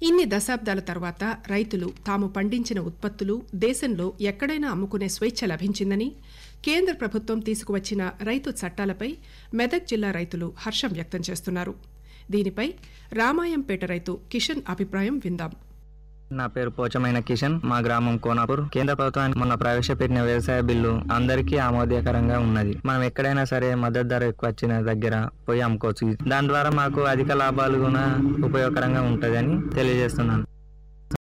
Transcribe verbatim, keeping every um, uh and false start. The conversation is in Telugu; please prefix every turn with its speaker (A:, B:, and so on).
A: ఇన్ని దశాబ్దాల తర్వాత రైతులు తాము పండించిన ఉత్పత్తులు దేశంలో ఎక్కడైనా అమ్ముకునే స్వేచ్ఛ లభించిందని కేంద్ర ప్రభుత్వం తీసుకువచ్చిన రైతు చట్టాలపై మెదక్ జిల్లా రైతులు హర్షం వ్యక్తం చేస్తున్నారు. దీనిపై రామాయంపేట రైతు కిషన్ అభిప్రాయం విందాం.
B: నా పేరు పోచమైన కిషన్. మా గ్రామం కోనాపూర్. కేంద్ర ప్రభుత్వానికి మొన్న ప్రవేశపెట్టిన వ్యవసాయ బిల్లు అందరికీ ఆమోదకరంగా ఉన్నది. మనం ఎక్కడైనా సరే మద్దతు ధర ఎక్కువ వచ్చిన దగ్గర పోయి అమ్ముకోవచ్చు. దాని ద్వారా మాకు అధిక లాభాలు కూడా ఉపయోగకరంగా ఉంటుందని తెలియజేస్తున్నాను.